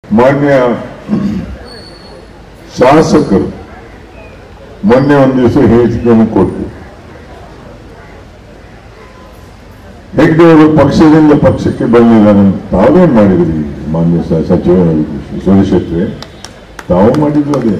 ಮಾನ್ಯ ಶಾಸಕರು ಮೊನ್ನೆ ಒಂದು ದಿವಸ ಹೇಳಿಕೆಯನ್ನು ಕೊಟ್ಟರು. ಹೆಗ್ಡೆ ಅವರು ಪಕ್ಷದಿಂದ ಪಕ್ಷಕ್ಕೆ ಬಂದಿದ್ದಾರೆ. ತಾವೇನ್ ಮಾಡಿದ್ರಿ ಮಾನ್ಯ ಸಚಿವ ಸುರೇಶ್ ಶೆಟ್ಟಿ? ತಾವು ಮಾಡಿದ್ರು ಅದೇ.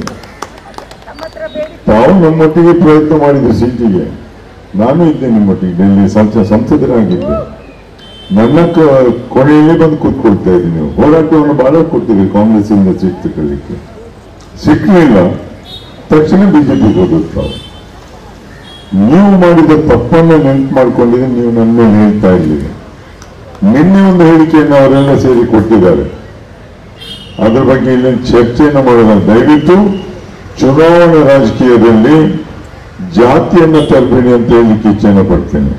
ತಾವು ನಮ್ಮೊಟ್ಟಿಗೆ ಪ್ರಯತ್ನ ಮಾಡಿದ್ರು ಸೀಟಿಗೆ. ನಾನು ಇದ್ದೆ ನಿಮ್ಮೊಟ್ಟಿಗೆ, ಡೆಲ್ಲಿ ಸಂಸದರಾಗಿದ್ದೆ. ನನ್ನ ಕೊನೆಯಲ್ಲಿ ಬಂದು ಕೂತ್ಕೊಳ್ತಾ ಇದ್ದೀನಿ. ನೀವು ಹೋರಾಟವನ್ನು ಬಹಳ ಕೊಡ್ತೀವಿ ಕಾಂಗ್ರೆಸ್ ಇಂದ ಸೀಟ್ ತಗೊಳ್ಳಿಕ್ಕೆ. ಸಿಕ್ಕಲಿಲ್ಲ, ತಕ್ಷಣ ಬಿಜೆಪಿಗೆ ಹೋಗುತ್ತಾವೆ. ನೀವು ಮಾಡಿದ ತಪ್ಪನ್ನು ನೆನಪು ಮಾಡ್ಕೊಂಡಿದ್ರೆ ನೀವು ನನ್ನ ಮೇಲೆ ಹೇಳ್ತಾ ಇರಲಿಲ್ಲ. ನಿನ್ನೆ ಒಂದು ಹೇಳಿಕೆಯನ್ನು ಅವರೆಲ್ಲ ಸೇರಿ ಕೊಟ್ಟಿದ್ದಾರೆ. ಅದ್ರ ಬಗ್ಗೆ ಇಲ್ಲಿ ಚರ್ಚೆಯನ್ನು ಮಾಡೋಣ. ದಯವಿಟ್ಟು ಚುನಾವಣಾ ರಾಜಕೀಯದಲ್ಲಿ ಜಾತಿಯನ್ನು ತರಬೇಡಿ ಅಂತ ಹೇಳಲಿಕ್ಕೆ ಇಚ್ಛೆಯನ್ನು ಪಡ್ತೇನೆ.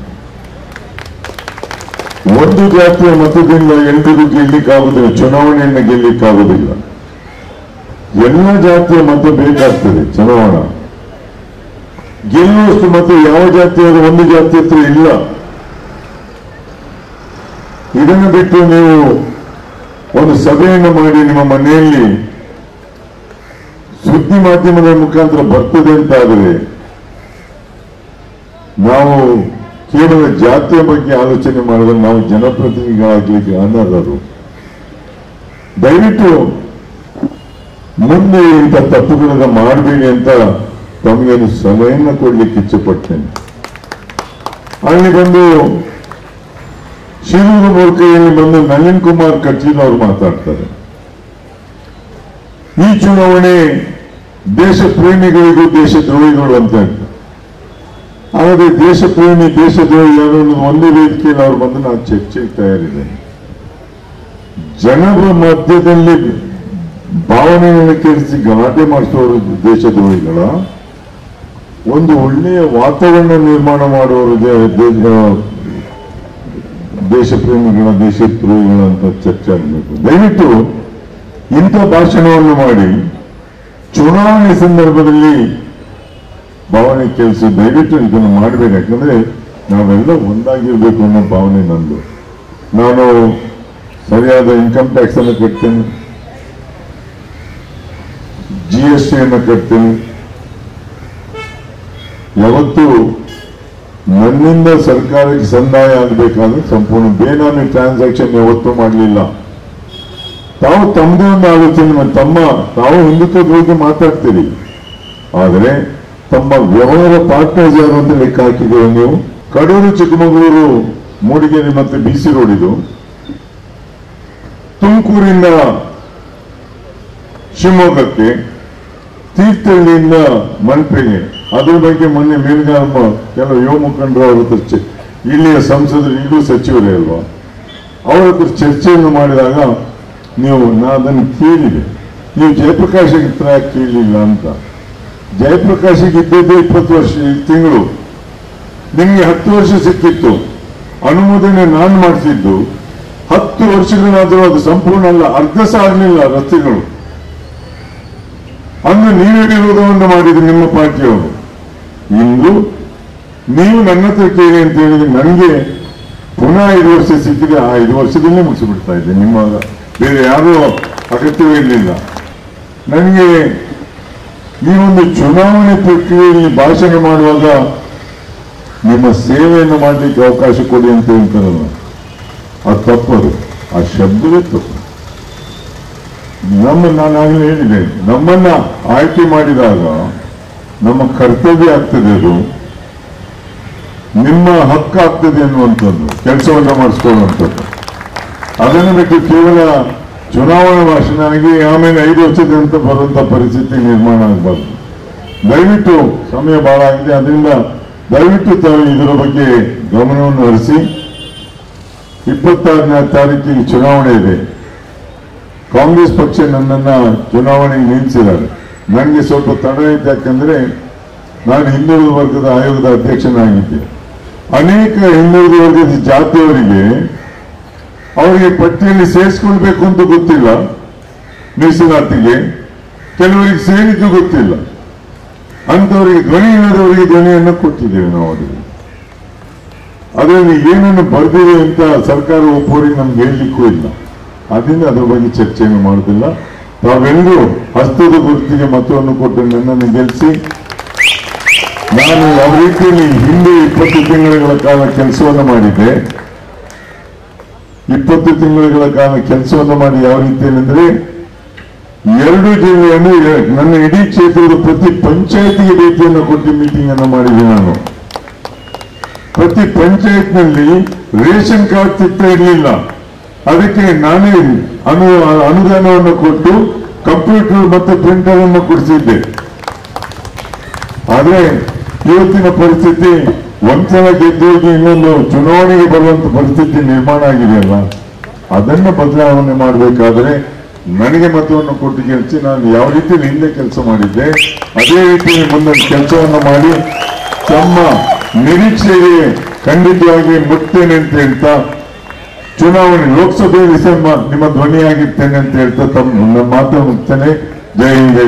ಒಂದು ಜಾತಿಯ ಮತದಿಂದ ಎಲ್ಲರಿಗೂ ಗೆಲ್ಲಿಕ್ಕಾಗುವುದಿಲ್ಲ, ಚುನಾವಣೆಯನ್ನು ಗೆಲ್ಲಿಕ್ಕಾಗುವುದಿಲ್ಲ. ಎಲ್ಲ ಜಾತಿಯ ಮತ ಬೇಕಾಗ್ತದೆ. ಚುನಾವಣಾ ಗೆಲ್ಲುವಷ್ಟು ಮತ ಯಾವ ಜಾತಿಯಾದ್ರೂ ಒಂದು ಜಾತಿ ಹತ್ರ ಇಲ್ಲ. ಇದನ್ನು ಬಿಟ್ಟು ನೀವು ಒಂದು ಸಭೆಯನ್ನು ಮಾಡಿ ನಿಮ್ಮ ಮನೆಯಲ್ಲಿ ಸುದ್ದಿ ಮಾಧ್ಯಮದ ಮುಖಾಂತರ ಬರ್ತದೆ ಅಂತ ಆದರೆ ನಾವು ಕೇವಲ ಜಾತಿಯ ಬಗ್ಗೆ ಆಲೋಚನೆ ಮಾಡಿದ್ರೆ ನಾವು ಜನಪ್ರತಿನಿಧಿಗಳಾಗಲಿಕ್ಕೆ ಅನರ್ಹರು. ದಯವಿಟ್ಟು ಮುಂದೆ ಇಂಥ ತಪ್ಪುಗಳನ್ನು ಮಾಡಬೇಡಿ ಅಂತ ತಮಗೆ ಸಲಹೆಯನ್ನು ಕೊಡ್ಲಿಕ್ಕೆ ಇಚ್ಛೆಪಡ್ತೇನೆ. ಅಲ್ಲಿ ಬಂದು ಶಿರೂರು ಮೂರ್ಖೆಯಲ್ಲಿ ಬಂದು ನಳಿನ್ ಕುಮಾರ್ ಕಟೀಲ್ ಅವರು ಮಾತಾಡ್ತಾರೆ. ಈ ಚುನಾವಣೆ ದೇಶ ಪ್ರೇಮಿಗಳಿಗೂ ದೇಶದ್ರೋಹಿಗಳು ಅಂತ ಹೇಳ್ತಾರೆ. ಆದರೆ ದೇಶ ಪ್ರೇಮಿ ದೇಶದ್ರೋಹಿ ಯಾರು ಅನ್ನೋದು ಒಂದೇ ವೇದಿಕೆಯಲ್ಲಿ ಅವರು ಬಂದು ನಾನು ಚರ್ಚೆಗೆ ತಯಾರಿದ್ದೇನೆ. ಜನರ ಮಧ್ಯದಲ್ಲಿ ಭಾವನೆಯನ್ನು ಕೆಡಿಸಿ ಗಲಾಟೆ ಮಾಡಿಸುವವರು ದೇಶದ್ರೋಹಿಗಳ, ಒಂದು ಒಳ್ಳೆಯ ವಾತಾವರಣ ನಿರ್ಮಾಣ ಮಾಡುವವರು ದೇಶ ಪ್ರೇಮಿಗಳ ದೇಶದ್ರೋಹಿಗಳ ಅಂತ ಚರ್ಚೆ ಆಗಬೇಕು. ದಯವಿಟ್ಟು ಇಂಥ ಭಾಷಣವನ್ನು ಮಾಡಿ ಚುನಾವಣೆ ಸಂದರ್ಭದಲ್ಲಿ ಭಾವನೆ ಕೆಲಸ ದಯವಿಟ್ಟು ಇದನ್ನು ಮಾಡಬೇಕು. ಯಾಕಂದ್ರೆ ನಾವೆಲ್ಲ ಒಂದಾಗಿರ್ಬೇಕು ಅನ್ನೋ ಭಾವನೆ ನಂದು. ನಾನು ಸರಿಯಾದ ಇನ್ಕಮ್ ಟ್ಯಾಕ್ಸ್ ಅನ್ನು ಕಟ್ತೇನೆ, GST ಅನ್ನು ಕಟ್ತೇನೆ. ಯಾವತ್ತು ನನ್ನಿಂದ ಸರ್ಕಾರಕ್ಕೆ ಸಂದಾಯ ಆಗಬೇಕಾದ್ರೆ ಸಂಪೂರ್ಣ ಬೇನಾಮಿ ಟ್ರಾನ್ಸಾಕ್ಷನ್ ಯಾವತ್ತೂ ಮಾಡಲಿಲ್ಲ. ತಾವು ತಮ್ಮದೇ ಒಂದು ಆಲೋಚನೆ ತಾವು ಹಿಂದುತ್ವದ ಬಗ್ಗೆ ಮಾತಾಡ್ತೀರಿ, ಆದರೆ ತಮ್ಮ ವ್ಯವಹಾರ ಪಾರ್ಟ್ನರ್ಸ್ ಯಾರು ಅಂತ ಲೆಕ್ಕ ಹಾಕಿದ್ದೀರ ನೀವು. ಕಡೂರು ಚಿಕ್ಕಮಗಳೂರು ಮೂಡಿಗೆರೆ ಮತ್ತೆ BC ರೋಡ್ ಇದು. ತುಮಕೂರಿಂದ ಶಿವಮೊಗ್ಗಕ್ಕೆ, ತೀರ್ಥಹಳ್ಳಿಯಿಂದ ಮಲ್ಪೆಗೆ, ಅದ್ರ ಬಗ್ಗೆ ಮೊನ್ನೆ ಮೇಲ್ಗಾಮ ಕೆಲವು ಯುವ ಮುಖಂಡರು ಅವ್ರ ಹತ್ರ ಇಲ್ಲಿಯ ಸಂಸದರು ಈಗಲೂ ಸಚಿವರೇ ಅಲ್ವಾ, ಅವರ ಹತ್ರ ಚರ್ಚೆಯನ್ನು ಮಾಡಿದಾಗ ನೀವು ಅದನ್ನು ಕೇಳಿದೆ. ನೀವು ಜಯಪ್ರಕಾಶ್ ಹತ್ರ ಕೇಳಲಿಲ್ಲ ಅಂತ. ಜಯಪ್ರಕಾಶಿಗೆ ಇದ್ದದ್ದೇ 20 ವರ್ಷ ತಿಂಗಳು, ನಿಮಗೆ 10 ವರ್ಷ ಸಿಕ್ಕಿತ್ತು. ಅನುಮೋದನೆ ನಾನು ಮಾಡಿಸಿದ್ದು 10 ವರ್ಷಗಳಾದರೂ ಅದು ಸಂಪೂರ್ಣ ಅಲ್ಲ, ಅರ್ಧ ಸಹ ಆಗಲಿಲ್ಲ ರಸ್ತೆಗಳು. ಅಂದು ನೀವೇ ವಿರೋಧವನ್ನು ಮಾಡಿದ್ರಿ ನಿಮ್ಮ ಪಾರ್ಟಿಯವರು. ಇಂದು ನೀವು ನನ್ನ ಹತ್ರ ಕೇಳಿ ಅಂತ ಹೇಳಿದ್ರೆ ನನಗೆ ಪುನಃ 5 ವರ್ಷ ಸಿಕ್ಕಿದೆ. ಆ 5 ವರ್ಷದಲ್ಲೇ ಮುಗಿಸಿಬಿಡ್ತಾ ಇದ್ದೆ. ನಿಮ್ಮ ಬೇರೆ ಯಾರೂ ಅಗತ್ಯವೇ ಇರಲಿಲ್ಲ ನನಗೆ. ಈ ಒಂದು ಚುನಾವಣೆ ಪ್ರಕ್ರಿಯೆಯಲ್ಲಿ ಭಾಷಣ ಮಾಡುವಾಗ ನಿಮ್ಮ ಸೇವೆಯನ್ನು ಮಾಡಲಿಕ್ಕೆ ಅವಕಾಶ ಕೊಡಿ ಅಂತ ಹೇಳ್ತಾರಲ್ಲ, ಅದು ತಪ್ಪದು. ಆ ಶಬ್ದವೇ ತಪ್ಪು. ನಾನಾಗಲೇ ಹೇಳಿದೆ, ನಮ್ಮನ್ನ ಆಯ್ಕೆ ಮಾಡಿದಾಗ ನಮ್ಮ ಕರ್ತವ್ಯ ಆಗ್ತದೆ, ಅದು ನಿಮ್ಮ ಹಕ್ಕು ಆಗ್ತದೆ ಅನ್ನುವಂಥದ್ದು, ಕೆಲಸವನ್ನು ಮಾಡಿಸ್ಕೊಳ್ಳುವಂಥದ್ದು. ಅದನ್ನು ಬಿಟ್ಟು ಕೇವಲ ಚುನಾವಣಾ ಭಾಷಣ ಆಗಿ ಆಮೇಲೆ 5 ವರ್ಷದ ಅಂತ ಬರುವಂತ ಪರಿಸ್ಥಿತಿ ನಿರ್ಮಾಣ ಆಗಬಾರ್ದು. ದಯವಿಟ್ಟು ಸಮಯ ಬಹಳ ಆಗಿದೆ, ಅದರಿಂದ ದಯವಿಟ್ಟು ತಾವು ಇದರ ಬಗ್ಗೆ ಗಮನವನ್ನು ಹರಿಸಿ. 26ನೇ ತಾರೀಕಿಗೆ ಚುನಾವಣೆ ಇದೆ. ಕಾಂಗ್ರೆಸ್ ಪಕ್ಷ ನನ್ನನ್ನ ಚುನಾವಣೆಗೆ ನಿಲ್ಲಿಸಿದ್ದಾರೆ. ನನಗೆ ಸ್ವಲ್ಪ ತಡ ಇತ್ತು, ಯಾಕಂದ್ರೆ ನಾನು ಹಿಂದುಳಿದ ವರ್ಗದ ಆಯೋಗದ ಅಧ್ಯಕ್ಷನಾಗಿದ್ದೆ. ಅನೇಕ ಹಿಂದುಳಿದ ವರ್ಗದ ಜಾತಿಯವರಿಗೆ ಅವರಿಗೆ ಪಟ್ಟಿಯಲ್ಲಿ ಸೇರಿಸ್ಕೊಳ್ಬೇಕು ಅಂತ ಗೊತ್ತಿಲ್ಲ, ಮೀಸಲಾತಿಗೆ ಕೆಲವರಿಗೆ ಸೇರಿದ್ದು ಗೊತ್ತಿಲ್ಲ. ಅಂತವರಿಗೆ ಧ್ವನಿ ಇಲ್ಲದವರಿಗೆ ಧ್ವನಿಯನ್ನು ಕೊಟ್ಟಿದ್ದೇವೆ ನಾವು. ಅದರಲ್ಲಿ ಏನನ್ನು ಬರೆದಿದೆ ಅಂತ ಸರ್ಕಾರ ಒಪ್ಪೋರಿಗೆ ನಮ್ಗೆ ಹೇಳಲಿಕ್ಕೂ ಇಲ್ಲ. ಅದರಿಂದ ಅದ್ರ ಬಗ್ಗೆ ಚರ್ಚೆಯನ್ನು ಮಾಡುವುದಿಲ್ಲ. ತಾವೆಲ್ಲರೂ ಹಸ್ತದ ಗುರುತಿಗೆ ಮತವನ್ನು ಕೊಟ್ಟು ನನ್ನನ್ನು ಗೆಲ್ಲಿಸಿ, ನಾನು ಯಾವ ರೀತಿಯಲ್ಲಿ ಹಿಂದೆ 20 ತಿಂಗಳ ಕಾಲ ಕೆಲಸವನ್ನು ಮಾಡಿದ್ದೆ, 20 ತಿಂಗಳ ಕಾಲ ಕೆಲಸವನ್ನು ಮಾಡಿ ಯಾವ ರೀತಿಯಂದ್ರೆ 2 ಜಿಲ್ಲೆಯನ್ನು ನನ್ನ ಇಡೀ ಕ್ಷೇತ್ರದ ಪ್ರತಿ ಪಂಚಾಯತಿಗೆ ಭೇಟಿಯನ್ನು ಕೊಟ್ಟು ಮೀಟಿಂಗ್ ಅನ್ನು ಮಾಡಿದೆ. ನಾನು ಪ್ರತಿ ಪಂಚಾಯತ್ನಲ್ಲಿ ರೇಷನ್ ಕಾರ್ಡ್ ಸಿಗ್ತಾ ಇರಲಿಲ್ಲ. ಅದಕ್ಕೆ ನಾನೇ ಅನುದಾನವನ್ನು ಕೊಟ್ಟು ಕಂಪ್ಯೂಟರ್ ಮತ್ತು ಪ್ರಿಂಟರ್ ಅನ್ನು ಕೊಡಿಸಿದ್ದೆ. ಆದ್ರೆ ಇವತ್ತಿನ ಪರಿಸ್ಥಿತಿ ಒಂದ್ಸಲ ಗೆದ್ದೋಗಿ ಇನ್ನೊಂದು ಚುನಾವಣೆಗೆ ಬರುವಂತ ಪರಿಸ್ಥಿತಿ ನಿರ್ಮಾಣ ಆಗಿದೆಯಲ್ಲ, ಅದನ್ನು ಬದಲಾವಣೆ ಮಾಡಬೇಕಾದ್ರೆ ನನಗೆ ಮತವನ್ನು ಕೊಟ್ಟು ಗೆಲ್ಲಿಸಿ ನಾನು ಯಾವ ರೀತಿಯಲ್ಲಿ ಹಿಂದೆ ಕೆಲಸ ಮಾಡಿದ್ದೆ ಅದೇ ರೀತಿಯಲ್ಲಿ ಮುಂದೆ ಕೆಲಸವನ್ನು ಮಾಡಿ ತಮ್ಮ ನಿರೀಕ್ಷೆಗೆ ಖಂಡಿತವಾಗಿ ಮುಟ್ತೇನೆ ಅಂತ ಹೇಳ್ತಾ, ಚುನಾವಣೆ ಲೋಕಸಭೆಯಲ್ಲಿ ನಿಮ್ಮ ಧ್ವನಿಯಾಗಿರ್ತೇನೆ ಅಂತ ಹೇಳ್ತಾ ತಮ್ಮ ಮಾತನ್ನು ಮುಗ್ತೇನೆ. ಜೈ ಹಿಂದ್.